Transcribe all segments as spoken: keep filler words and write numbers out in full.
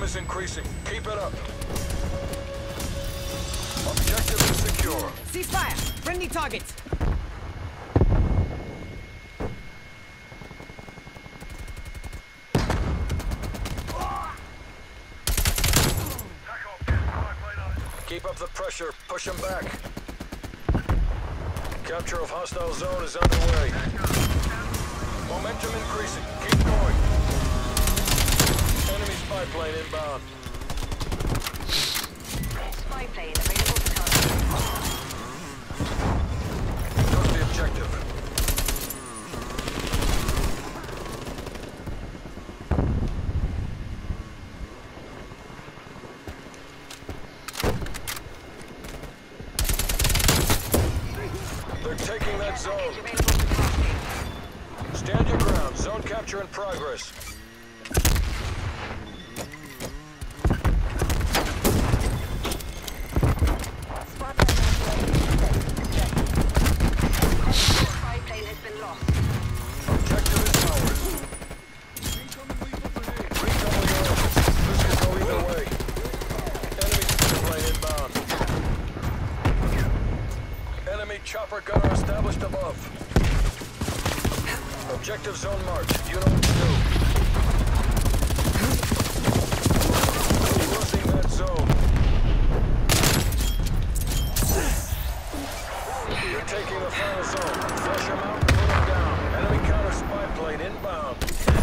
is increasing. Keep it up. Objective is secure. Ceasefire! Friendly targets! Keep up the pressure. Push them back. Capture of hostile zone is underway. Momentum increasing. Keep going. Enemy spy plane inbound. Spy plane available for target. Took the objective. They're taking that zone. Stand your ground. Zone capture in progress. Spy plane has been lost. Objective is ours. Recon yours. This could go either way. Enemy plane inbound. Enemy chopper gunner established above. Objective zone marked. You know what to do. Losing that zone. You're taking the final zone. Flush them out and put them down. Enemy counter spy plane inbound.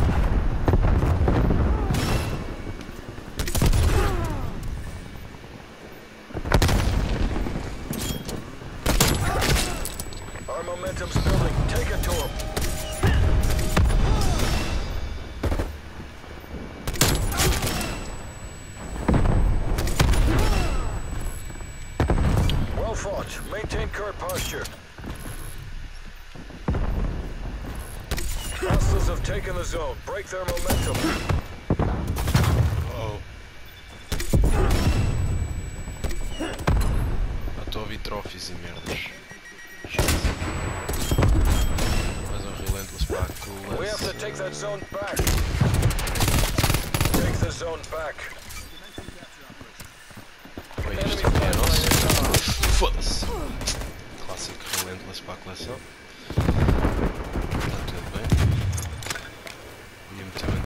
Our momentum's building. Take it to them. Well fought. Maintain current posture. Hostiles have taken the zone. Break their momentum. Oh. Ah, estou a ouvir trophies e merdas. Mais um relentless para a We have to classico. take that zone back. Take the zone back. Oi, Enemy isto aqui é spy nosso. plane inbound. Foda-se. Clássico relentless para a classico.